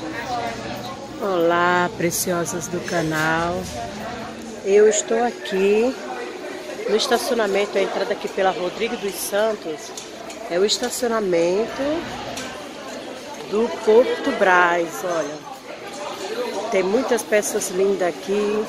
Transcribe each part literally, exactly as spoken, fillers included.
Olá, preciosas do canal. Eu estou aqui no estacionamento, a entrada aqui pela Rodrigo dos Santos. É o estacionamento do Porto Brás, olha. Tem muitas peças lindas aqui.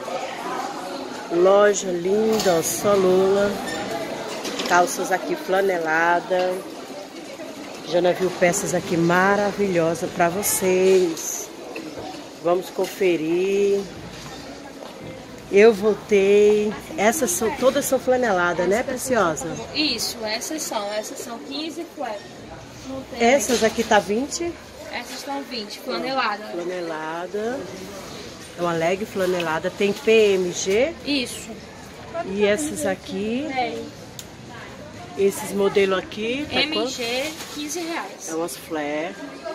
Loja linda, ó, só lula. Calças aqui flanelada. Já viu peças aqui maravilhosas para vocês. Vamos conferir. Eu voltei. Essas são todas são flaneladas, né, Preciosa? Isso, essas são. Essas são quinze flat. Essas aqui tá vinte? Essas estão vinte, flanelada. Flanelada. É uma leg flanelada. Tem P M G. Isso. E essas aqui. Tem. Esses modelos aqui. Tá M G, quanto? quinze reais. É umas flare.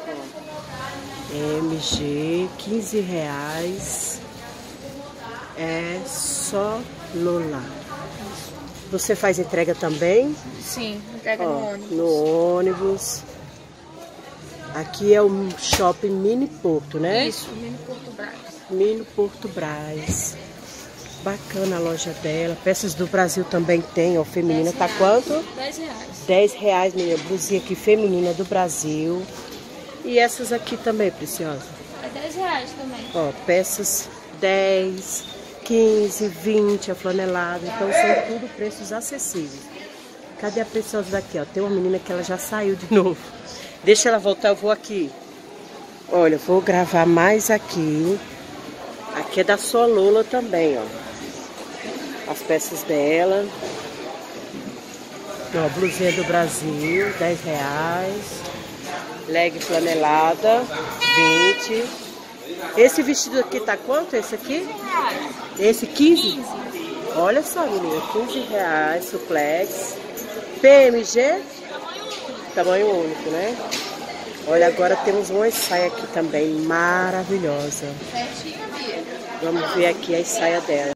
M G, quinze reais. É só Lola. Você faz entrega também? Sim, entrega Ó, no ônibus. No ônibus. Aqui é o shopping Mini Porto, né? Isso, Mini Porto Brás. Mini Porto Brás. Bacana a loja dela. Peças do Brasil também tem, ó. Feminina. Tá quanto? dez reais. dez reais, minha blusinha aqui feminina do Brasil. E essas aqui também, Preciosa? É dez reais também. Ó, peças dez, quinze, vinte, a flanelada. Então são tudo preços acessíveis. Cadê a Preciosa daqui, ó? Tem uma menina que ela já saiu de novo. Deixa ela voltar, eu vou aqui. Olha, vou gravar mais aqui. Aqui é da sua Lola também, ó. As peças dela. Ó, blusinha do Brasil, dez reais. Leg flanelada, vinte. Esse vestido aqui tá quanto? Esse aqui? Esse quinze? Olha só, menina, quinze reais, suplex. P M G? Tamanho único, né? Olha, agora temos uma saia aqui também, maravilhosa. Vamos ver aqui a saia dela.